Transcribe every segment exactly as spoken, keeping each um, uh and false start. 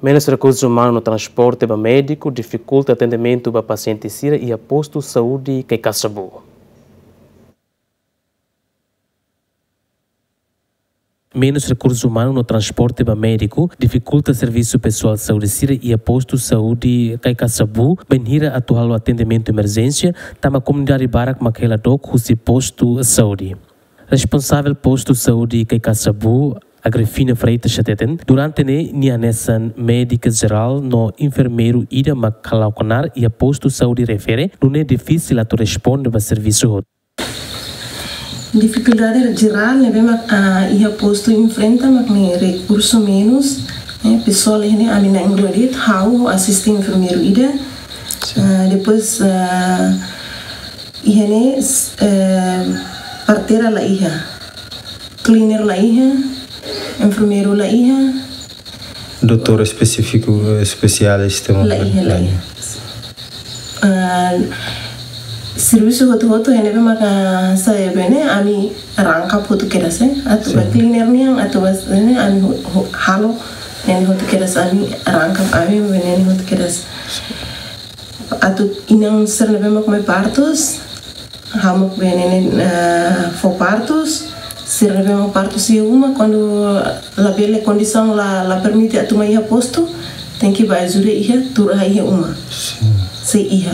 Menos recursos humanos no transporte para médico dificulta atendimento para pacientes sira e a posto de saúde que caçabu. Menos recursos humanos no transporte para médico dificulta serviço pessoal de saúde sira e a posto de saúde que caçabu benhira atual o atendimento de emergência tama comunidade barak maquela doc husi posto de saúde. Responsável posto de saúde que caçabu Agrifina Freitas Chateten, durante ne nia nessan médica geral no enfermeiro ida macalaucanar e a posto de saúde refere, não é difícil a tu responder para serviço. Dificuldade geral, né, bem a ia posto enfrenta mas ne recurso menos, né, pessoal né a mina ingredit how assistir enfermeiro ida, uh, depois uh, ia ne uh, parteira lá ia, cleaner lá ia, enfermeiro lá ia, doutor específico especialista lá ia lá ia. Serviço hotu hotu ene bema ka saya bene ami rangkap hotu kerase atau ba cleaner ni yang atau ba ene ami halo ene hotu keras ami rangkap ami bene ene hotu keras atau inang ser bema come partos hamuk bene ene for partos ser bema partos e uma quando la belle condição la la permite atu mai ha posto tem que vai ajuda ia tur hai uma se ia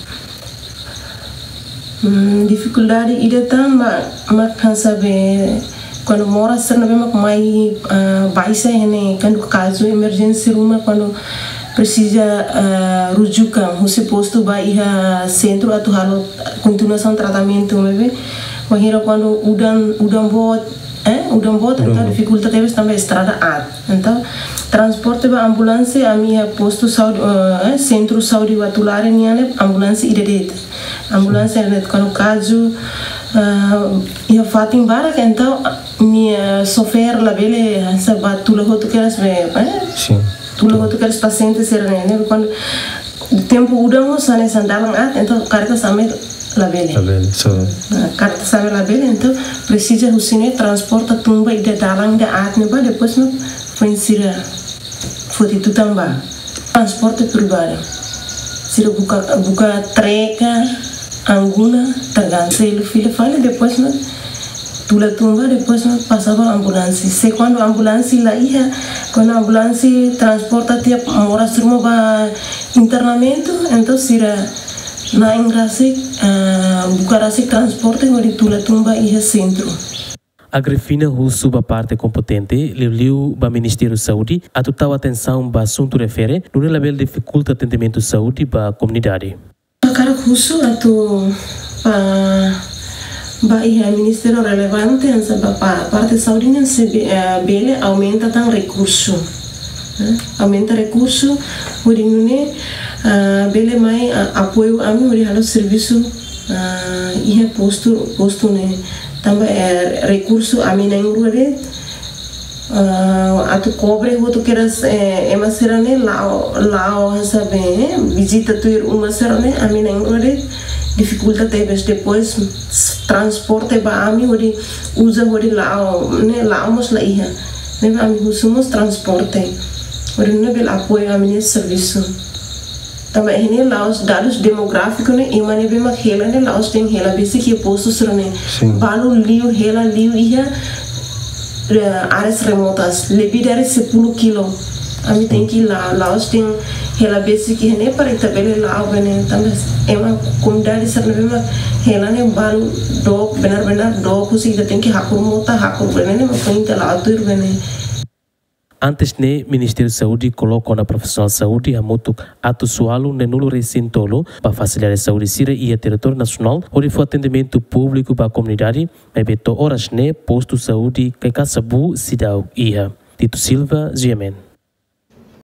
Hmm, dificuldade ida tam mak mak kan sabe quando mora ser nabe mak mai uh, baisa hene quando caso emergência rumah quando precisa uh, rujukan husi posto ba iha centro atau halo continuação tratamento mebe mahira quando udan udan bot eh udan bot então dificuldade teve também estrada ad então transporte ba ambulância a minha posto saúde uh, eh, centro saúde batulare niane ambulância ida det ambulância net quando caso uh, ia fatin barak então minha sofer la bele sabat tu logo tu queres ver eh sim tu logo tu queres paciente ser né quando tempo udang sana sandalang at então carta same la bele la bele so carta same la bele então precisa usine transporta tumba ida dalang da at ne ba depois no pensira foti tu tamba transporte privado sira buka buka treka anguna tergantung ele filho fala depois não tula tumba depois não passava a ambulância se quando a ambulância lá ia quando a ambulância transporta até mora surma ba internamento então sira na ingrasi bukarasi transporte onde tula tumba ia centro. Agrifina Russo ba parte competente liu ba Ministério da Saúde a total atenção ba assunto refere no label dificulta atendimento saúde ba comunidade. Cara khusus atau uh, ba ia ministério relevante ansa ba parte saúde nan se uh, bele aumenta tang recurso uh, aumenta recurso ori nune uh, bele mai uh, apoio ami ori halo serviço uh, ia posto posto ne também uh, recurso ami na ingure uh, atu cobre hotu keras eh, ema serane lao lao sabe eh, visita tu ir uma serane ami na ingore dificuldade teves depois transporte ba ami ori usa ori lao ne lao mos la ia ne ami usamos transporte ori ne bel apoio ami ne serviço também ini laos dados demográfico ne imane be ma hela ne laos tem hela basic que posto serane balu liu hela liu ia áreas remotas, lebih dari sepuluh kilo. Kami tinggi lah, Laos ting hela basic ini para kita beli Laos bene, tambah emang komunidade sana memang hela ne baru dok benar-benar dok usi kita tinggi hakur mota hakur bene ne makin telah atur bene. Antes ne Ministério da Saúde colocou na profissional saúde a moto ato sualo ne nulo recintolo para facilitar a saúde sira e a território nacional onde foi atendimento público para a comunidade mas beto horas ne posto saúde que caçabu cidade ia Tito Silva, G M N.